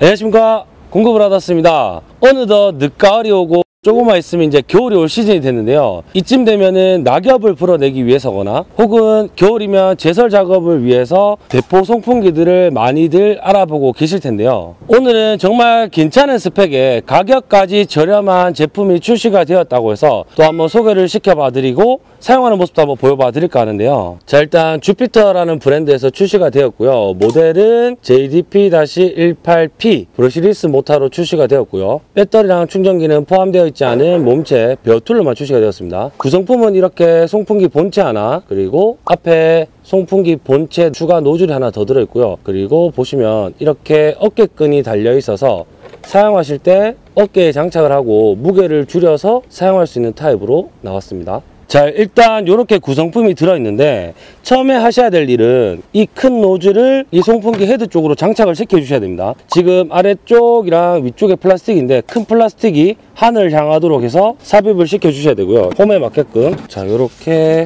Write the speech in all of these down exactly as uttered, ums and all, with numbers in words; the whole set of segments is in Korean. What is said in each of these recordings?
안녕하십니까, 공급을 받았습니다. 어느덧 늦가을이 오고 조금만 있으면 이제 겨울이 올 시즌이 됐는데요. 이쯤 되면은 낙엽을 불어내기 위해서거나 혹은 겨울이면 제설 작업을 위해서 대포 송풍기들을 많이들 알아보고 계실 텐데요. 오늘은 정말 괜찮은 스펙에 가격까지 저렴한 제품이 출시가 되었다고 해서 또 한번 소개를 시켜봐 드리고 사용하는 모습도 한번 보여봐 드릴까 하는데요. 자, 일단 주피터라는 브랜드에서 출시가 되었고요. 모델은 제이디피 십팔 피 브러시리스 모터로 출시가 되었고요. 배터리랑 충전기는 포함되어 있지 않은 몸체 베어툴로만 출시가 되었습니다. 구성품은 이렇게 송풍기 본체 하나, 그리고 앞에 송풍기 본체 추가 노즐이 하나 더 들어있고요. 그리고 보시면 이렇게 어깨끈이 달려 있어서 사용하실 때 어깨에 장착을 하고 무게를 줄여서 사용할 수 있는 타입으로 나왔습니다. 자, 일단 이렇게 구성품이 들어있는데 처음에 하셔야 될 일은 이 큰 노즐을 이 송풍기 헤드 쪽으로 장착을 시켜 주셔야 됩니다. 지금 아래쪽이랑 위쪽에 플라스틱인데 큰 플라스틱이 하늘 향하도록 해서 삽입을 시켜 주셔야 되고요. 홈에 맞게끔. 자, 이렇게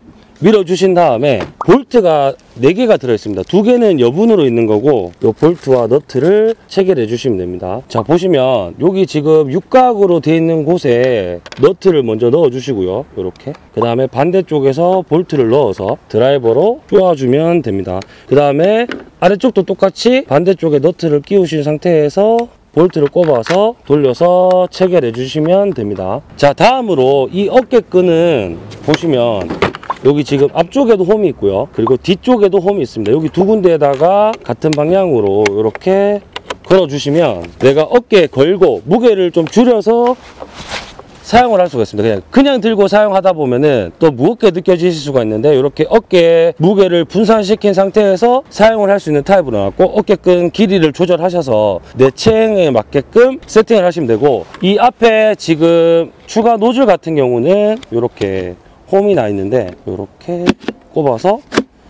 밀어주신 다음에 볼트가 네 개가 들어있습니다. 두 개는 여분으로 있는 거고 이 볼트와 너트를 체결해 주시면 됩니다. 자, 보시면 여기 지금 육각으로 되어 있는 곳에 너트를 먼저 넣어 주시고요. 이렇게 그 다음에 반대쪽에서 볼트를 넣어서 드라이버로 쪼아주면 됩니다. 그 다음에 아래쪽도 똑같이 반대쪽에 너트를 끼우신 상태에서 볼트를 꼽아서 돌려서 체결해 주시면 됩니다. 자, 다음으로 이 어깨끈은 보시면 여기 지금 앞쪽에도 홈이 있고요. 그리고 뒤쪽에도 홈이 있습니다. 여기 두 군데에다가 같은 방향으로 이렇게 걸어주시면 내가 어깨에 걸고 무게를 좀 줄여서 사용을 할 수가 있습니다. 그냥 그냥 들고 사용하다 보면은 또 무겁게 느껴지실 수가 있는데 이렇게 어깨에 무게를 분산시킨 상태에서 사용을 할 수 있는 타입으로 나왔고 어깨끈 길이를 조절하셔서 내 체형에 맞게끔 세팅을 하시면 되고 이 앞에 지금 추가 노즐 같은 경우는 이렇게 홈이 나 있는데 이렇게 꼽아서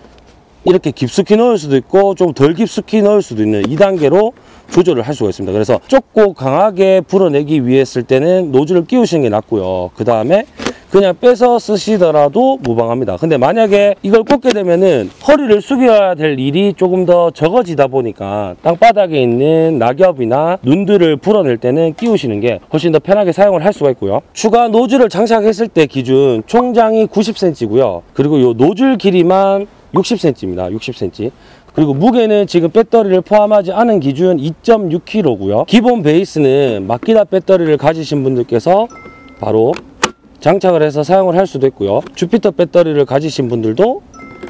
이렇게 깊숙이 넣을 수도 있고 좀 덜 깊숙이 넣을 수도 있는 이 단계로 조절을 할 수가 있습니다. 그래서 좁고 강하게 불어내기 위해 쓸 때는 노즐을 끼우시는 게 낫고요. 그 다음에 그냥 빼서 쓰시더라도 무방합니다. 근데 만약에 이걸 꽂게 되면은 허리를 숙여야 될 일이 조금 더 적어지다 보니까 땅바닥에 있는 낙엽이나 눈들을 불어낼 때는 끼우시는 게 훨씬 더 편하게 사용을 할 수가 있고요. 추가 노즐을 장착했을 때 기준 총장이 구십 센티미터고요. 그리고 이 노즐 길이만 육십 센티미터입니다. 육십 센티미터. 그리고 무게는 지금 배터리를 포함하지 않은 기준 이 점 육 킬로그램고요. 기본 베이스는 마키다 배터리를 가지신 분들께서 바로 장착을 해서 사용을 할 수도 있고요. 주피터 배터리를 가지신 분들도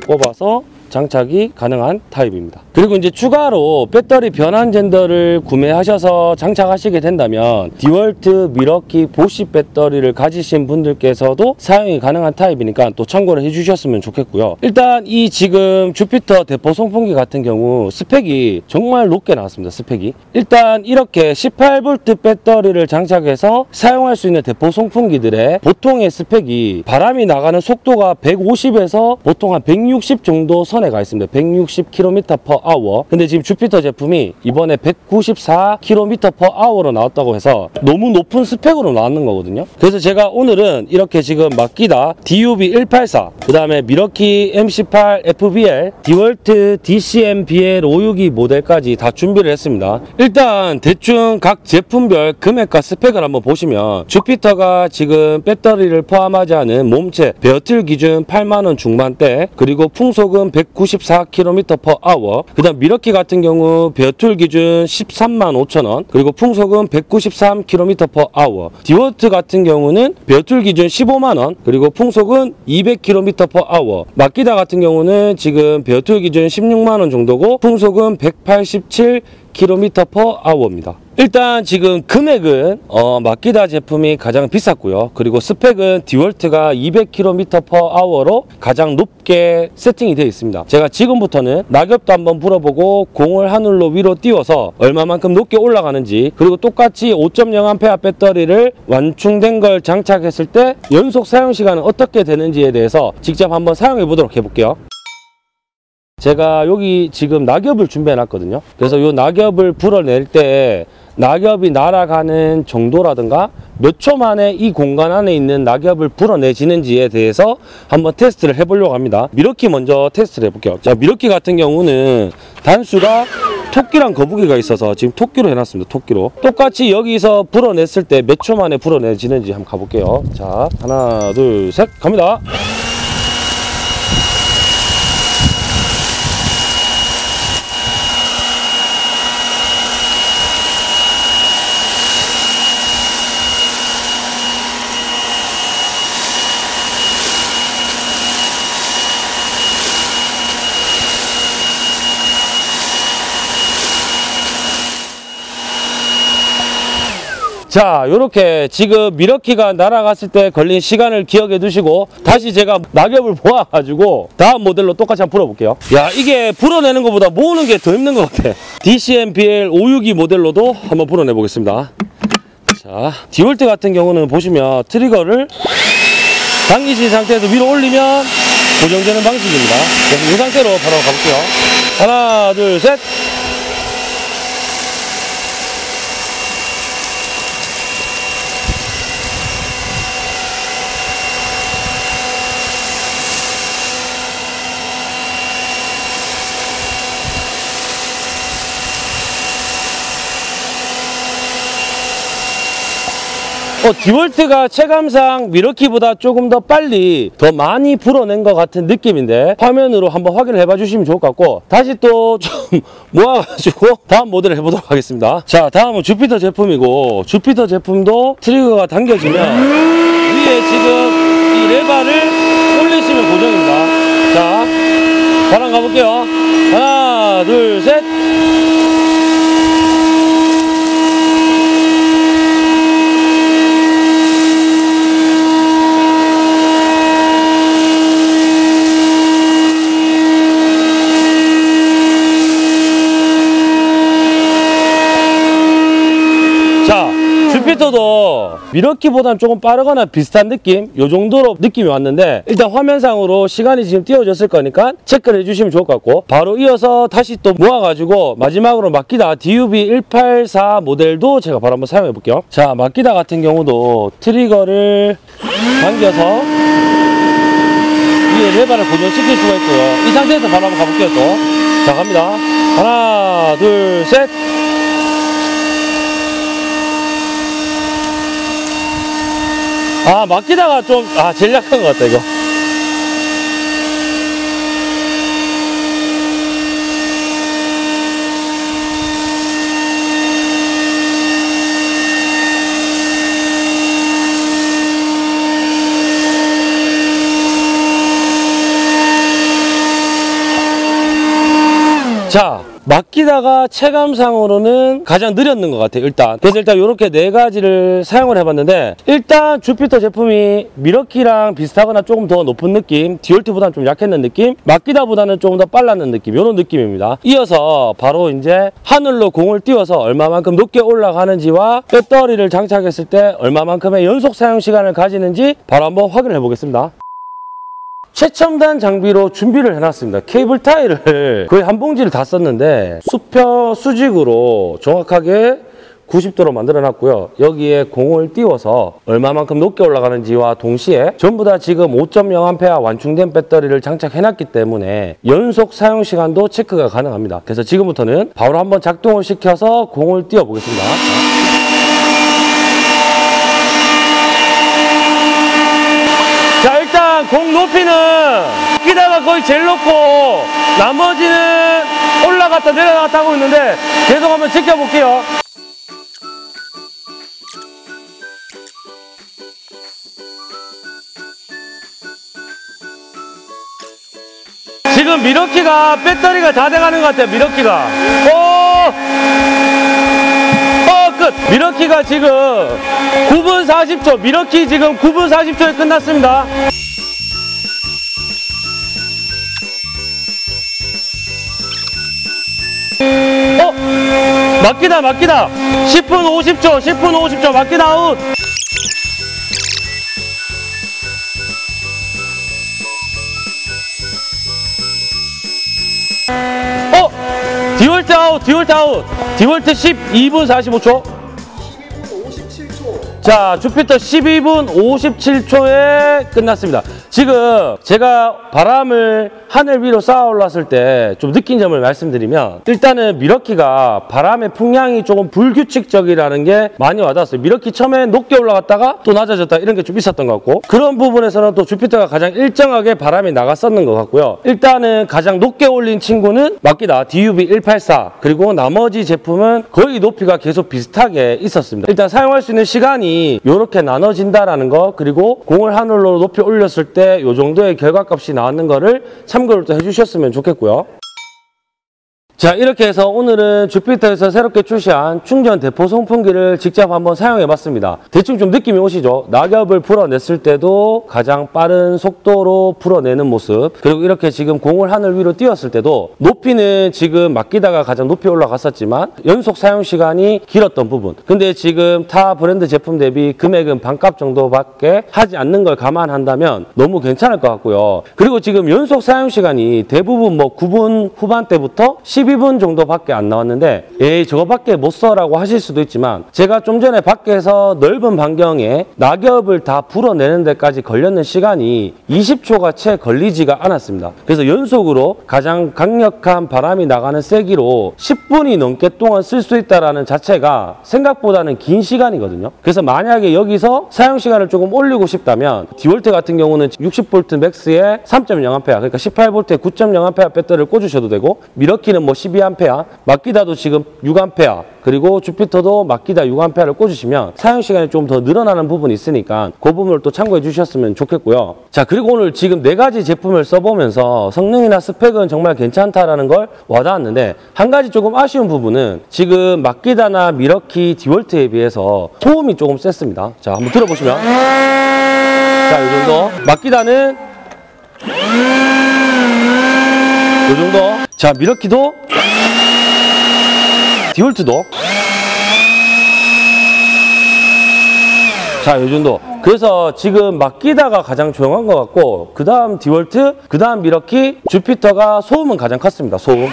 꼽아서 장착이 가능한 타입입니다. 그리고 이제 추가로 배터리 변환 젠더를 구매하셔서 장착하시게 된다면 디월트, 미러키, 보쉬 배터리를 가지신 분들께서도 사용이 가능한 타입이니까 또 참고를 해주셨으면 좋겠고요. 일단 이 지금 주피터 대포 송풍기 같은 경우 스펙이 정말 높게 나왔습니다. 스펙이 일단 이렇게 십팔 볼트 배터리를 장착해서 사용할 수 있는 대포 송풍기들의 보통의 스펙이 바람이 나가는 속도가 백오십에서 보통 한 백육십 정도 선에 가 있습니다. 백육십 킬로미터 퍼 아워. 근데 지금 주피터 제품이 이번에 백구십사 킬로미터 퍼 아워로 나왔다고 해서 너무 높은 스펙으로 나왔는 거거든요. 그래서 제가 오늘은 이렇게 지금 마키다 디유비 백팔십사, 그 다음에 미러키 엠 십팔 에프비엘, 디월트 디씨엠비엘 오백육십이 모델까지 다 준비를 했습니다. 일단 대충 각 제품별 금액과 스펙을 한번 보시면 주피터가 지금 배터리를 포함하지 않은 몸체 베어툴 기준 팔만 원 중반대, 그리고 풍속은 백구십사 킬로미터 퍼 아워, 그 다음 미러키 같은 경우 베어툴 기준 십삼만 오천 원, 그리고 풍속은 백구십삼 킬로미터 퍼 아워, 디월트 같은 경우는 베어툴 기준 십오만 원, 그리고 풍속은 이백 킬로미터 퍼 아워, 마키다 같은 경우는 지금 베어툴 기준 십육만 원 정도고 풍속은 백팔십칠 킬로미터 퍼 아워입니다. 일단 지금 금액은 어, 마키다 제품이 가장 비쌌고요. 그리고 스펙은 디월트가 이백 킬로미터 퍼 아워로 가장 높게 세팅이 되어 있습니다. 제가 지금부터는 낙엽도 한번 불어보고 공을 하늘로 위로 띄워서 얼마만큼 높게 올라가는지, 그리고 똑같이 오 점 영 암페어 배터리를 완충된 걸 장착했을 때 연속 사용 시간은 어떻게 되는지에 대해서 직접 한번 사용해 보도록 해볼게요. 제가 여기 지금 낙엽을 준비해 놨거든요. 그래서 이 낙엽을 불어낼 때 낙엽이 날아가는 정도라든가 몇 초 만에 이 공간 안에 있는 낙엽을 불어내지는지에 대해서 한번 테스트를 해보려고 합니다. 미러키 먼저 테스트를 해볼게요. 자, 미러키 같은 경우는 단수가 토끼랑 거북이가 있어서 지금 토끼로 해놨습니다. 토끼로. 똑같이 여기서 불어냈을 때 몇 초 만에 불어내지는지 한번 가볼게요. 자, 하나, 둘, 셋, 갑니다. 자, 요렇게 지금 미러키가 날아갔을 때 걸린 시간을 기억해 두시고 다시 제가 낙엽을 모아가지고 다음 모델로 똑같이 한번 불어볼게요. 야, 이게 불어내는 것보다 모으는 게 더 힘든 것 같아. 디씨엠피엘 오백육십이 모델로도 한번 불어내 보겠습니다. 자, 디월트 같은 경우는 보시면 트리거를 당기신 상태에서 위로 올리면 고정되는 방식입니다. 그래서 이 상태로 바로 가볼게요. 하나, 둘, 셋. 어, 디월트가 체감상 미러키보다 조금 더 빨리 더 많이 불어낸 것 같은 느낌인데 화면으로 한번 확인을 해봐 주시면 좋을 것 같고 다시 또 좀 모아가지고 다음 모델을 해보도록 하겠습니다. 자, 다음은 주피터 제품이고 주피터 제품도 트리거가 당겨지면 위에 지금 이 레바를 올리시면 고정입니다. 자, 바람 가볼게요. 하나, 둘, 셋. 주피터도 미러키보다는 조금 빠르거나 비슷한 느낌, 요 정도로 느낌이 왔는데 일단 화면상으로 시간이 지금 띄워졌을 거니까 체크를 해주시면 좋을 것 같고 바로 이어서 다시 또 모아가지고 마지막으로 마키다 디유비 일팔사 모델도 제가 바로 한번 사용해 볼게요. 자, 마키다 같은 경우도 트리거를 당겨서 위에 레바를 고정시킬 수가 있고요. 이 상태에서 바로 한번 가볼게요. 또 자, 갑니다. 하나, 둘, 셋. 아, 마키다가 좀, 아, 제일 약한 것 같다, 이거. 자, 마키다가 체감상으로는 가장 느렸는 것 같아요, 일단. 그래서 일단 이렇게 네 가지를 사용을 해봤는데 일단 주피터 제품이 미러키랑 비슷하거나 조금 더 높은 느낌, 디월트보다는 좀 약했는 느낌, 마키다보다는 조금 더 빨랐는 느낌, 이런 느낌입니다. 이어서 바로 이제 하늘로 공을 띄워서 얼마만큼 높게 올라가는지와 배터리를 장착했을 때 얼마만큼의 연속 사용 시간을 가지는지 바로 한번 확인을 해보겠습니다. 최첨단 장비로 준비를 해놨습니다. 케이블 타이를 거의 한 봉지를 다 썼는데 수평 수직으로 정확하게 구십 도로 만들어 놨고요. 여기에 공을 띄워서 얼마만큼 높게 올라가는지와 동시에 전부 다 지금 오 점 영 암페어 완충된 배터리를 장착해 놨기 때문에 연속 사용 시간도 체크가 가능합니다. 그래서 지금부터는 바로 한번 작동을 시켜서 공을 띄워 보겠습니다. 자, 일단 공 높이는 여기다가 거의 제일 높고 나머지는 올라갔다 내려갔다 하고 있는데 계속 한번 지켜볼게요. 지금 미러키가 배터리가 다 돼가는 것 같아요. 미러키가 오! 어, 끝! 미러키가 지금 구 분 사십 초, 미러키 지금 구 분 사십 초에 끝났습니다. 어? 막기다, 막기다! 십 분 오십 초, 십 분 오십 초, 막기다 아웃! 어? 디월트 아웃, 디월트 아웃! 디월트 십이 분 사십오 초. 자, 주피터 십이 분 오십칠 초에 끝났습니다. 지금 제가 바람을 하늘 위로 쌓아 올랐을 때 좀 느낀 점을 말씀드리면, 일단은 미러키가 바람의 풍량이 조금 불규칙적이라는 게 많이 와닿았어요. 미러키 처음에 높게 올라갔다가 또 낮아졌다, 이런 게 좀 있었던 것 같고, 그런 부분에서는 또 주피터가 가장 일정하게 바람이 나갔었는 것 같고요. 일단은 가장 높게 올린 친구는 마키다 디유비 일팔사, 그리고 나머지 제품은 거의 높이가 계속 비슷하게 있었습니다. 일단 사용할 수 있는 시간이 이렇게 나눠진다라는 거, 그리고 공을 하늘로 높이 올렸을 때 이 정도의 결과값이 나왔는 거를 참고를 또 해주셨으면 좋겠고요. 자, 이렇게 해서 오늘은 주피터에서 새롭게 출시한 충전 대포 송풍기를 직접 한번 사용해 봤습니다. 대충 좀 느낌이 오시죠? 낙엽을 풀어냈을 때도 가장 빠른 속도로 풀어내는 모습, 그리고 이렇게 지금 공을 하늘 위로 띄웠을 때도 높이는 지금 마키다가 가장 높이 올라갔었지만 연속 사용 시간이 길었던 부분, 근데 지금 타 브랜드 제품 대비 금액은 반값 정도밖에 하지 않는 걸 감안한다면 너무 괜찮을 것 같고요. 그리고 지금 연속 사용 시간이 대부분 뭐 구 분 후반대부터 십이 분 정도밖에 안 나왔는데, 에이 저거밖에 못 써라고 하실 수도 있지만, 제가 좀 전에 밖에서 넓은 반경에 낙엽을 다 불어내는 데까지 걸렸는 시간이 이십 초가 채 걸리지가 않았습니다. 그래서 연속으로 가장 강력한 바람이 나가는 세기로 십 분이 넘게 동안 쓸 수 있다는 자체가 생각보다는 긴 시간이거든요. 그래서 만약에 여기서 사용 시간을 조금 올리고 싶다면 디월트 같은 경우는 육십 볼트 맥스에 삼 점 영 암페어, 그러니까 십팔 볼트에 구 점 영 암페어 배터리를 꽂으셔도 되고, 미러키는 뭐 십이 암페어, 마키다도 지금 육 암페어, 그리고 주피터도 마키다 육 암페어를 꽂으시면 사용 시간이 좀 더 늘어나는 부분이 있으니까 그 부분을 또 참고해 주셨으면 좋겠고요. 자, 그리고 오늘 지금 네 가지 제품을 써보면서 성능이나 스펙은 정말 괜찮다라는 걸 와닿았는데, 한 가지 조금 아쉬운 부분은 지금 마키다나 미러키 디월트에 비해서 소음이 조금 셌습니다. 자, 한번 들어보시면, 자, 이 정도. 마키다는 이 정도. 자, 미러키도, 디월트도, 자, 이 정도. 그래서 지금 마키다가 가장 조용한 것 같고, 그 다음 디월트, 그 다음 미러키, 주피터가 소음은 가장 컸습니다. 소음.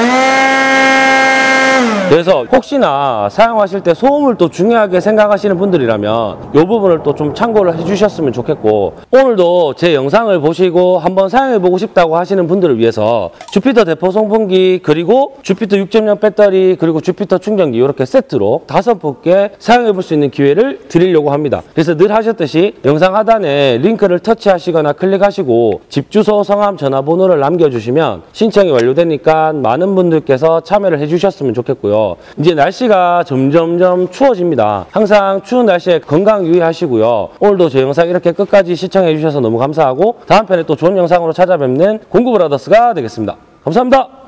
그래서 혹시나 사용하실 때 소음을 또 중요하게 생각하시는 분들이라면 이 부분을 또 좀 참고를 해주셨으면 좋겠고, 오늘도 제 영상을 보시고 한번 사용해보고 싶다고 하시는 분들을 위해서 주피터 대포 송풍기, 그리고 주피터 육 점 영 배터리, 그리고 주피터 충전기 이렇게 세트로 다섯 분께 사용해볼 수 있는 기회를 드리려고 합니다. 그래서 늘 하셨듯이 영상 하단에 링크를 터치하시거나 클릭하시고 집 주소, 성함, 전화번호를 남겨주시면 신청이 완료되니까 많은 분들께서 참여를 해주셨으면 좋겠고요. 이제 날씨가 점점점 추워집니다. 항상 추운 날씨에 건강 유의하시고요. 오늘도 제 영상 이렇게 끝까지 시청해 주셔서 너무 감사하고, 다음 편에 또 좋은 영상으로 찾아뵙는 공구브라더스가 되겠습니다. 감사합니다.